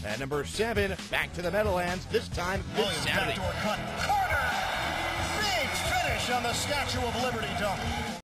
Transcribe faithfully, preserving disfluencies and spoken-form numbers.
And number seven, back to the Meadowlands, this time this Williams Saturday. backdoor cut. Carter! Big finish on the Statue of Liberty dunk.